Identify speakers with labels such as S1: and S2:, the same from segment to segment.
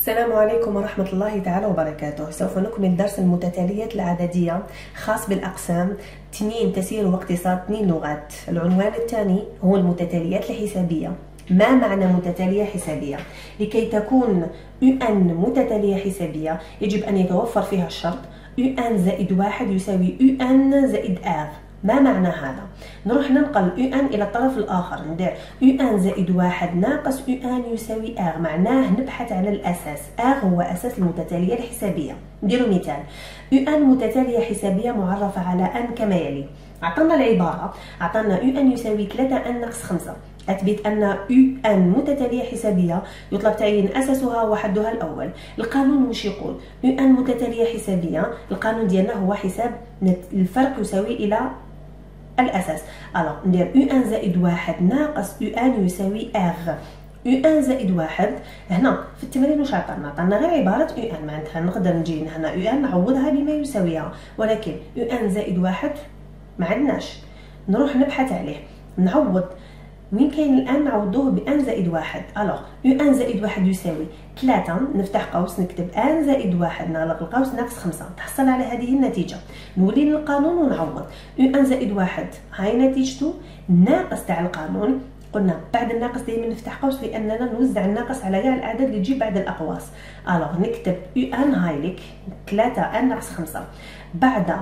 S1: السلام عليكم ورحمة الله تعالى وبركاته. سوف نكمل درس المتتاليات العددية خاص بالأقسام تنين تسير واقتصاد 2 لغات. العنوان الثاني هو المتتاليات الحسابية. ما معنى متتالية حسابية؟ لكي تكون UN متتالية حسابية يجب أن يتوفر فيها الشرط UN زائد 1 يساوي UN زائد R. ما معنى هذا؟ نروح ننقل UN إلى الطرف الآخر، ندير UN زائد 1 ناقص UN يساوي R. معناه نبحث على الأساس. R هو أساس المتتالية الحسابية. نديرو مثال. UN متتالية حسابية معرفة على N كما يلي. عطانا العبارة، عطانا UN يساوي 3N ناقص 5. أثبت أن UN متتالية حسابية يطلب تعيين أساسها وحدها الأول. القانون واش يقول؟ UN متتالية حسابية، القانون ديالنا هو حساب الفرق يساوي إلى الأساس. ألو ندير UN زائد 1 ناقص UN يساوي R. UN زائد 1 هنا في التمرين واش عطانا غير عبارة UN، معناتها نقدر نجي هنا UN نعوضها بما يساويها، ولكن UN زائد 1 ما عندناش، نروح نبحث عليه نعوض. وين كاين الان نعوضوه بان زائد 1. الوغ UN زائد 1 يساوي 3، نفتح قوس نكتب ان زائد 1 نغلق القوس ناقص 5، تحصل على هذه النتيجه. نولي للقانون ونعوض. UN زائد 1 هاي نتيجته، ناقص تاع القانون قلنا بعد الناقص دائما نفتح قوس لاننا نوزع الناقص على كاع الاعداد اللي تجي بعد الاقواس. الوغ نكتب UN هاي لك 3N ناقص 5. بعد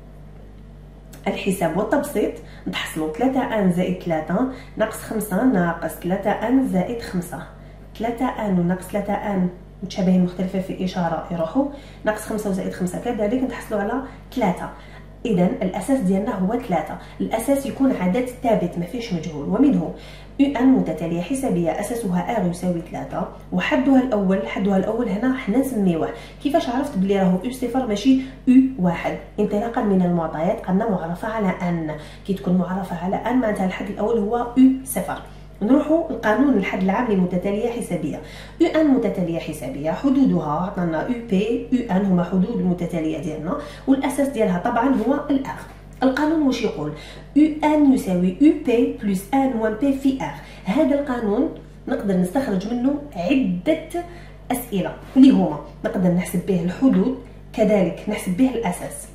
S1: الحساب والتبسيط نتحصلوا 3N زائد 3 ناقص 5 ناقص 3N زائد 5. 3N وناقص 3N متشابهين مختلفين في الإشارة يروحوا، ناقص 5 وزائد 5 كذلك نتحصلوا على 3. إذا الأساس ديالنا هو 3. الأساس يكون عدد ثابت ما فيش مجهول، ومنه UN متتالية حسابية أساسها R يساوي 3 وحدها الأول هنا حنا نسميوه. كيفاش عرفت بلي راهو U0 ماشي U1؟ انطلاقا من المعطيات قلنا معرفة على N. كي تكون معرفة على N معناتها الحد الأول هو U0. نروحوا القانون الحد العام للمتتالية حسابية. UN متتالية حسابية حدودها عطانا UP UN هما حدود المتتالية ديالنا، والأساس ديالها طبعا هو الآخر. القانون واش يقول؟ UN يساوي UP بلس N1P في R. هذا القانون نقدر نستخرج منه عدة أسئلة اللي هما نقدر نحسب به الحدود، كذلك نحسب به الأساس.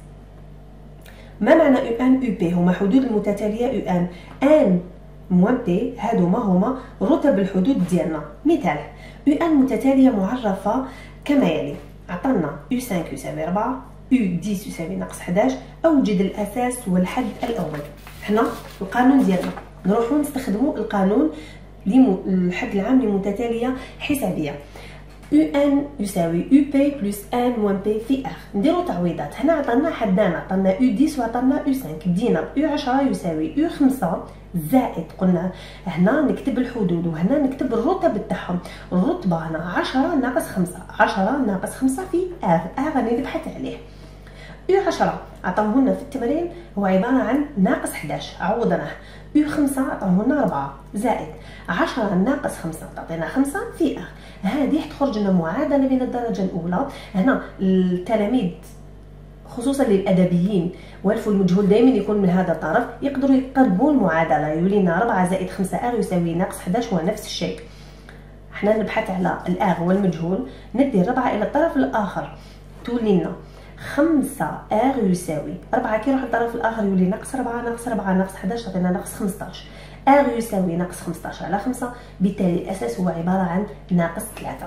S1: ما معنى UN UP؟ هما حدود المتتالية UN N موان بي، هادو ما هما رتب الحدود ديالنا. مثال UN متتالية معرفة كما يلي. عطانا U5 يساوي 4 U10 يساوي ناقص 11. أوجد الأساس والحد الأول. هنا القانون ديالنا نروحو نستخدمو القانون الحد العام لمتتالية حسابية. UN يساوي UP بلس N1P في R. نديرو تعويضات. هنا عطانا حدان، عطانا U10 وعطانا U5. بدينا U10 يساوي U5 زائد، قلنا هنا نكتب الحدود وهنا نكتب الرتب تاعهم. الرتبة هنا 10 ناقص 5، 10 ناقص 5 في R راني نبحث عليه. U10 عطاوهولنا في التمرين هو عبارة عن ناقص 11، عوضناه. U5 عطاوهولنا 4 زائد 10 ناقص 5 تعطينا 5 في R. هذه تخرج لنا معادلة من الدرجة الأولى. هنا التلاميذ خصوصا للأدبيين والفوا المجهول دائما يكون من هذا الطرف، يقدروا يقربوا المعادلة. يولي لنا 4 زائد 5 R يساوي ناقص 11 هو نفس الشيء. احنا نبحث على الآر هو المجهول، ندي 4 إلى الطرف الآخر تولي لنا 5 R يساوي 4. كي يروح للطرف الآخر يولي ناقص 4 ناقص 4 ناقص 11 تعطينا ناقص 15. R يساوي ناقص 15 على 5، بالتالي الأساس هو عبارة عن ناقص 3.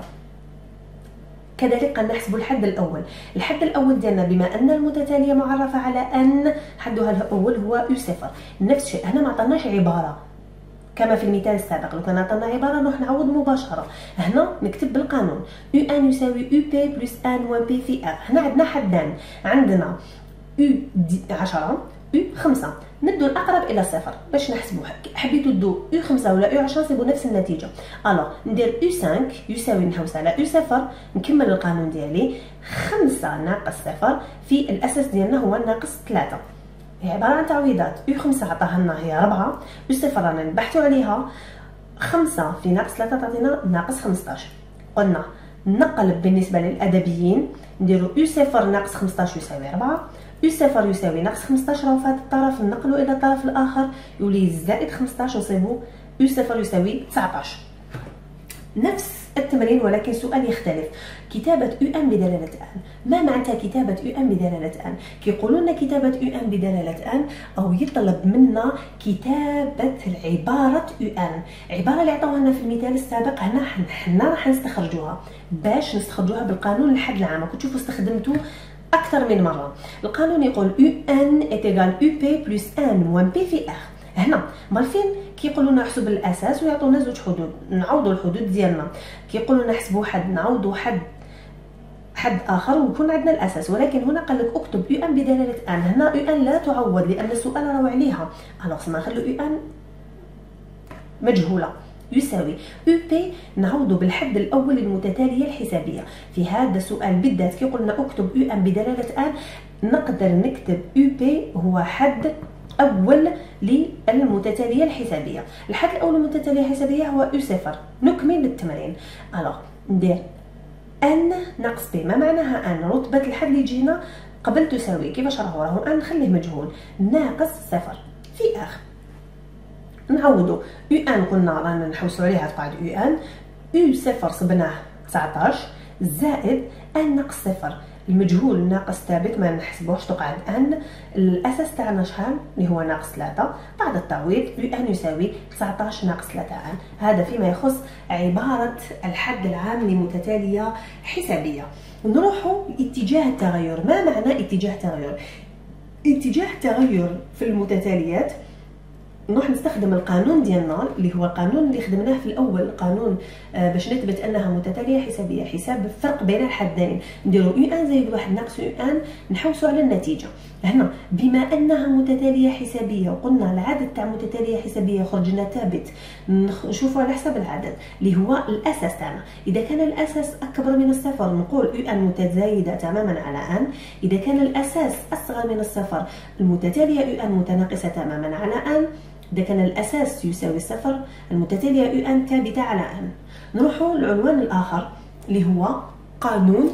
S1: كذلك نحسب الحد الأول. الحد الأول ديالنا بما أن المتتالية معرفة على N حدها الأول هو U0. نفس الشيء هنا ما عطاناش عبارة كما في المثال السابق. لو كان عطانا عبارة نروح نعوض مباشرة. هنا نكتب بالقانون UN يساوي UP بلس N1P في R. هنا عندنا حدان، عندنا U10 U5. ندو الأقرب إلى 0 باش نحسبوها. حبيتو تدو U5 ولا U10 سيبو نفس النتيجة. ألو ندير U5 يساوي نحوس على U0، نكمل القانون ديالي 5 ناقص 0 في الأساس ديالنا هو ناقص 3. هي عبارة عن تعويضات. U5 عطاها لنا هي 4، U0 رانا نبحثو عليها، 5 في ناقص 3 تعطينا ناقص 15. قلنا نقلب بالنسبة للأدبيين نديرو U0 ناقص 15 يساوي 4، U0 يساوي ناقص 15 وفي هذا الطرف ننقلو إلى الطرف الآخر يولي زائد 15 ونصيبو U0 يساوي 19. نفس التمرين ولكن سؤال يختلف. كتابة ان بدلالة ان، ما معناتها كتابة ان بدلالة ان؟ كيقولوا لنا كتابة ان بدلالة ان او يطلب منا كتابة عبارة ان، عبارة اللي عطاوها لنا في المثال السابق. هنا حنا راح نستخرجوها باش نستخرجوها بالقانون الحد العام. راكم تشوفوا استخدمتوه اكثر من مره. القانون يقول ان ايكال او بي بلس ان موان بي في ار. هنا معرفين كيقولوا لنا نحسب الاساس ويعطونا زوج حدود، نعوضوا الحدود ديالنا. كيقولوا لنا نحسبوا حد نعوضوا حد اخر ويكون عندنا الاساس، ولكن هنا قال لك اكتب ان بدلاله ان. هنا ان لا تعوض لان السؤال راهو عليها. الوغ نخلو ان مجهوله يساوي او بي نعوضوا بالحد الاول المتتاليه الحسابيه. في هذا السؤال بالذات كيقول لنا اكتب ان بدلاله ان، نقدر نكتب او بي هو حد اول للمتتاليه الحسابيه. الحد الاول للمتتاليه الحسابيه هو او صفر. نكمل التمرين. الوغ ندير ان ناقص بي. ما معناها ان؟ رتبه الحد اللي يجينا قبل تساوي. كيفاش راهو ان نخليه مجهول ناقص صفر في اخ. نعوضوا او ان قلنا رانا نحوسوا عليها قاعده او ان. او صفر صبناه 19 زائد ان ناقص صفر المجهول ناقص ثابت ما نحسبوهش تقعد ان. الاساس تاعنا شحال اللي هو ناقص 3. بعد التعويض او ان يساوي 19 ناقص 3 ان. هذا فيما يخص عباره الحد العام لمتتاليه حسابيه. نروحوا لاتجاه التغير. ما معنى اتجاه التغير؟ اتجاه التغير في المتتاليات نروح نستخدم القانون ديالنا اللي هو القانون اللي خدمناه في الاول، القانون باش نثبت انها متتاليه حسابيه، حساب الفرق بين الحدين. نديروا او ان زائد واحد ناقص او ان نحوسوا على النتيجه. هنا بما انها متتاليه حسابيه وقلنا العدد تاع متتاليه حسابيه يخرج لنا ثابت، نشوفوا على حساب العدد اللي هو الاساس تاعنا. اذا كان الاساس اكبر من الصفر نقول او ان متزايده تماما على ان. اذا كان الاساس اصغر من الصفر المتتاليه او ان متناقصه تماما على ان. إذا كان الأساس يساوي صفر المتتالية او ان ثابتة على ان. نروحوا للعنوان الآخر اللي هو قانون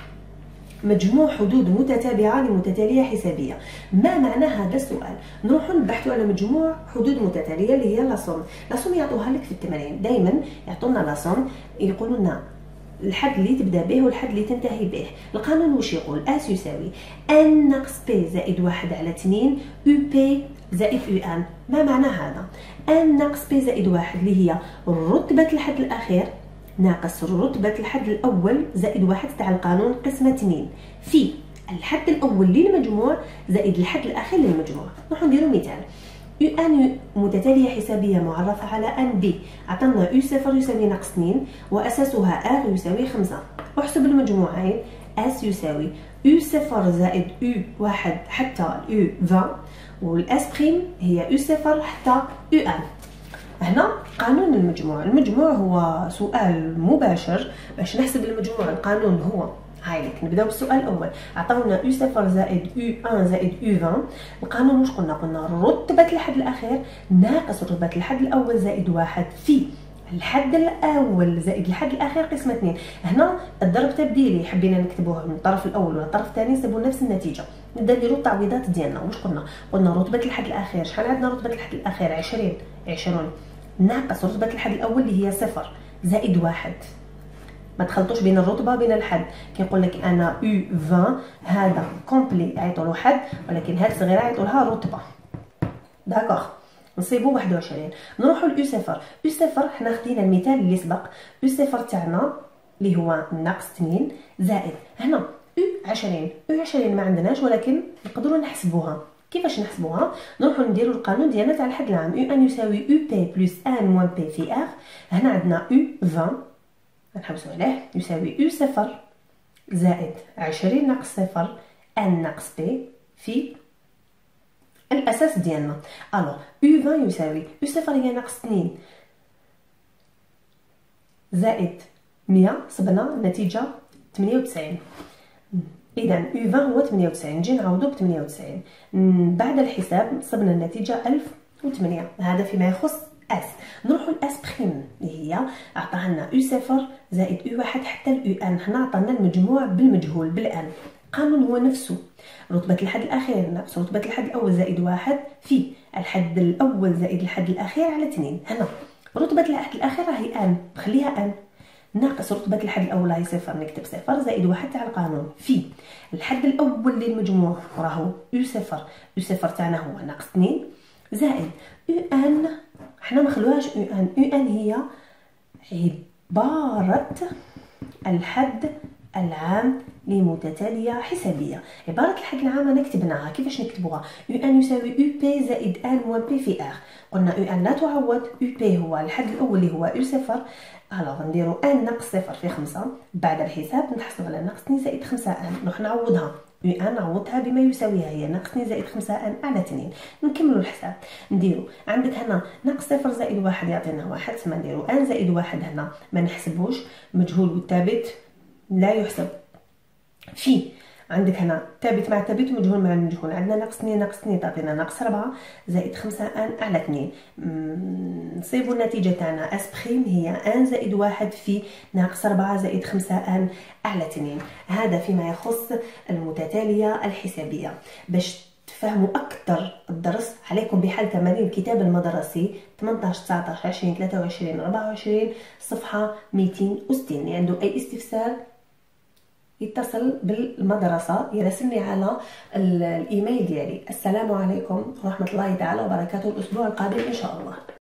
S1: مجموع حدود متتابعة لمتتالية حسابية. ما معنى هذا السؤال؟ نروحوا نبحثوا على مجموع حدود متتالية اللي هي لاصوم. لاصوم يعطوها لك في التمرين، دائما يعطونا لاصوم يقولوا لنا الحد اللي تبدا به والحد اللي تنتهي به. القانون واش يقول؟ اس يساوي ان ناقص بي زائد 1 على 2 او بي زائد او ان. ما معنى هذا؟ ان ناقص بي زائد 1 اللي هي رتبة الحد الأخير ناقص رتبة الحد الأول زائد 1 تاع القانون قسمة 2 في الحد الأول للمجموع زائد الحد الأخير للمجموع. نروح نديرو مثال. او ان متتالية حسابية معرفة على ان بي عطانا او صفر يساوي ناقص 2 وأساسها ار يساوي 5. احسب المجموعين. اس يساوي او صفر زائد او 1 حتى او 20 والاس بريم هي او صفر حتى او ان. هنا قانون المجموع. المجموع هو سؤال مباشر باش نحسب المجموع. القانون هو هايلك. نبداو بالسؤال الاول. عطاونا او صفر زائد او 1 زائد او 20. القانون واش قلنا رتبة الحد الاخير ناقص رتبة الحد الاول زائد 1 في الحد الاول زائد الحد الاخير قسمة 2. هنا الضرب تبديلي حبينا نكتبوه من الطرف الاول ولا الطرف الثاني نسيبوا نفس النتيجه. نبدا نديروا التعويضات ديالنا. واش قلنا رتبه الحد الاخير. شحال عندنا رتبه الحد الاخير؟ 20 ناقص رتبه الحد الاول اللي هي 0 زائد 1. ما تخلطوش بين الرتبه بين الحد. كيقول لك انا او 20 هذا كومبلي عيطوا له حد ولكن هاد الصغيره عيطوا لها رتبه. داكوغ نصيبو 21. نروحوا لاو صفر. او صفر حنا خدينا المثال اللي سبق. او صفر تاعنا اللي هو ناقص 2 زائد هنا او 20. او 20 ما عندناش ولكن نقدروا نحسبوها. كيفاش نحسبوها؟ نروحوا نديروا القانون ديالنا تاع الحد العام. او ان يساوي او بي بلس ان موان بي في ار. هنا عندنا او 20 نحوسوا عليه يساوي او صفر زائد 20 ناقص صفر ان ناقص بي في الاساس ديالنا. الوغ او 20 يساوي او صفر هي ناقص 2 زائد 100 صبنا النتيجه 98. اذا او 20 هو 98. نجي نعوضو ب 98 بعد الحساب صبنا النتيجه 1008. هذا فيما يخص اس. نروحوا لاس بريم اللي هي عطاها لنا او صفر زائد او 1 حتى الاو ان. هنا عطانا المجموع بالمجهول بالان. القانون هو نفسه. رتبة الحد الأخير ناقص رتبة الحد الأول زائد 1 في الحد الأول زائد الحد الأخير على 2. هنا رتبة الحد الأخير راهي ان نخليها ان ناقص رتبة الحد الأول هي صفر، نكتب صفر زائد واحد تاع القانون في الحد الأول للمجموع راهو أو صفر، أو صفر تاعنا هو ناقص 2 زائد أو أن، حنا مخلوهاش أو أن، أو أن هي عبارة الحد العام لمتتالية حسابية. عبارة الحد العام أنا كتبناها، كيفاش نكتبوها؟ أو أن يساوي أو بي زائد أن موان بي في آر. قلنا أو أن لا تعوض، أو بي هو الحد الأول اللي هو أو صفر، الوغ نديرو أن ناقص صفر في 5، بعد الحساب نحصلو على ناقص 2 زائد 5 أن، نروح نعوضها أو أن نعوضها بما يساويها، هي ناقص 2 زائد 5 أن على 2. نكملو الحساب، نديرو عندك هنا ناقص صفر زائد واحد يعطينا واحد، تسمى نديرو أن زائد واحد هنا ما نحسبوش، مجهول والثابت لا يحسب. في عندك هنا ثابت مع ثابت ومجهول مع المجهول، عندنا ناقص 2 ناقص 2 تعطينا ناقص 4 زائد 5 ان على 2. نصيبوا النتيجه تاعنا اس بريم هي ان زائد 1 في ناقص 4 زائد 5 ان على 2. هذا فيما يخص المتتاليه الحسابيه. باش تفهموا اكثر الدرس عليكم بحل تمارين الكتاب المدرسي 18 19 20 23 24 صفحه 260. اللي عنده اي استفسار يتصل بالمدرسة، يراسلني على الايميل ديالي. السلام عليكم ورحمة الله تعالى وبركاته، الأسبوع القادم إن شاء الله.